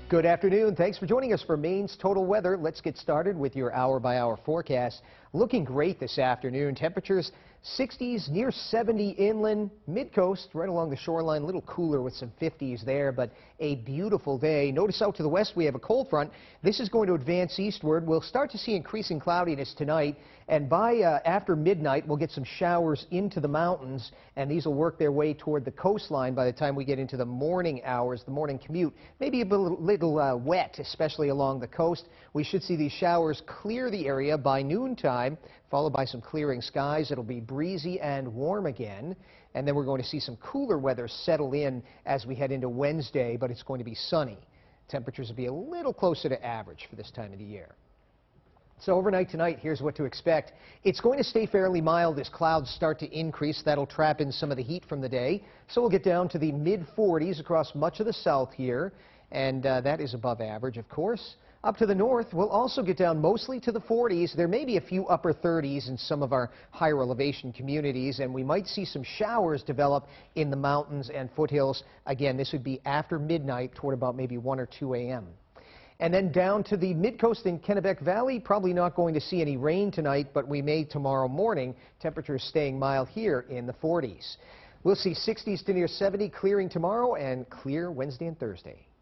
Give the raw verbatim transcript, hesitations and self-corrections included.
Good afternoon. Thanks for joining us for Maine's Total Weather. Let's get started with your hour-by-hour forecast. Looking great this afternoon. Temperatures sixties, near seventy inland, mid-coast, right along the shoreline. A little cooler with some fifties there, but a beautiful day. Notice out to the west we have a cold front. This is going to advance eastward. We'll start to see increasing cloudiness tonight, and by uh, after midnight we'll get some showers into the mountains, and these will work their way toward the coastline by the time we get into the morning hours, the morning commute. Maybe a little, little uh, wet, especially along the coast. We should see these showers clear the area by noontime, followed by some clearing skies. It'll be breezy and warm again, and then we're going to see some cooler weather settle in as we head into Wednesday, but it's going to be sunny. Temperatures will be a little closer to average for this time of the year. So overnight tonight, here's what to expect. It's going to stay fairly mild as clouds start to increase. That'll trap in some of the heat from the day. So we'll get down to the mid forties across much of the south here, and uh, that is above average, of course. Up to the north, we'll also get down mostly to the forties. There may be a few upper thirties in some of our higher elevation communities, and we might see some showers develop in the mountains and foothills. Again, this would be after midnight toward about maybe one or two A M And then down to the mid-coast in Kennebec Valley, probably not going to see any rain tonight, but we may tomorrow morning. Temperatures staying mild here in the forties. We'll see sixties to near seventy clearing tomorrow and clear Wednesday and Thursday.